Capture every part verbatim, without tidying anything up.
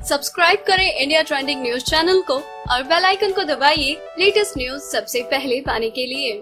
Subscribe करें India trending news channel को और बेल आइकन को दबाइए लेटेस्ट न्यूज सबसे पहले पाने के लिए।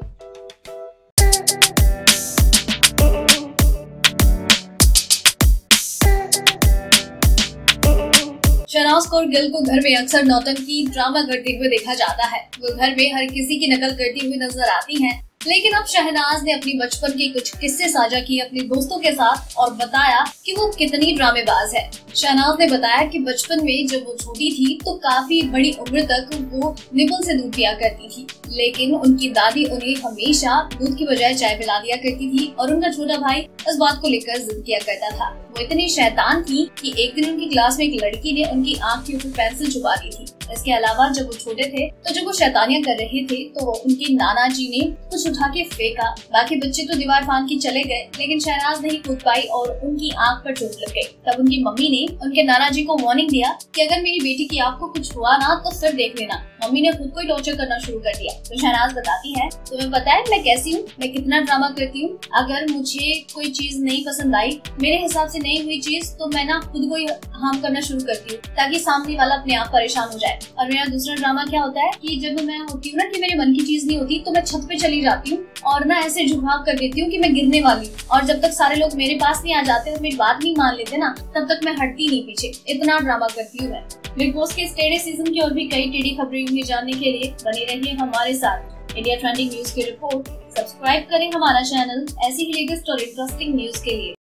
शहनाज कौर गिल को घर में अक्सर नौटंकी ड्रामा करते हुए देखा जाता है। वो घर में हर किसी की नकल करती हुई नजर आती हैं। लेकिन अब शहनाज ने अपनी बचपन के कुछ किस्से साझा किए अपने दोस्तों के साथ और बताया कि वो कितनी ड्रामेबाज है। शहनाज ने बताया कि बचपन में जब वो छोटी थी तो काफी बड़ी उम्र तक वो निबल से दूध पिया करती थी, लेकिन उनकी दादी उन्हें हमेशा दूध की बजाय चाय पिला दिया करती थी और उनका छोटा भाई इस बात को लेकर जिद किया करता था। वो इतनी शैतान थी कि एक दिन उनकी क्लास में एक लड़की ने उनकी आंख के ऊपर पेंसिल छुपा दी थी। इसके अलावा जब वो छोटे थे तो जब वो शैतानियां कर रहे थे तो उनके नाना जी ने कुछ उठा के फेंका। बाकी बच्चे तो दीवार फांद के चले गए, लेकिन शहनाज नहीं कूद पाई और उनकी आंख पर चोट लग गई। तब उनकी मम्मी ने उनके नाना जी को वार्निंग दिया कि अगर मेरी बेटी की आंख को कुछ हुआ ना तो फिर देख लेना। मम्मी ने खुद को ही टॉर्चर करना शुरू कर दिया। तो शहनाज बताती है, तुम्हें पता है मैं कैसी हूँ, मैं कितना ड्रामा करती हूँ। अगर मुझे कोई चीज नहीं पसंद आई, मेरे हिसाब से नहीं हुई चीज, तो मैं ना खुद को ही हार्म करना शुरू करती हूँ ताकि सामने वाला अपने आप परेशान हो जाए। और मेरा दूसरा ड्रामा क्या होता है कि जब मैं होती हूँ ना कि मेरे मन की चीज नहीं होती तो मैं छत पे चली जाती हूँ और ना ऐसे झुकाव कर देती हूँ कि मैं गिरने वाली हूँ। और जब तक सारे लोग मेरे पास नहीं आ जाते और मेरी बात नहीं मान लेते ना, तब तक मैं हटती नहीं पीछे। इतना ड्रामा करती हूँ मैं। बिग बॉस के इस टेढ़े सीजन की और भी कई टेढ़ी खबरें जानने के लिए बने रहिए हमारे साथ। इंडिया ट्रेंडिंग न्यूज की रिपोर्ट सब्सक्राइब करें हमारा चैनल ऐसी ही लेटेस्ट और इंटरेस्टिंग न्यूज के लिए।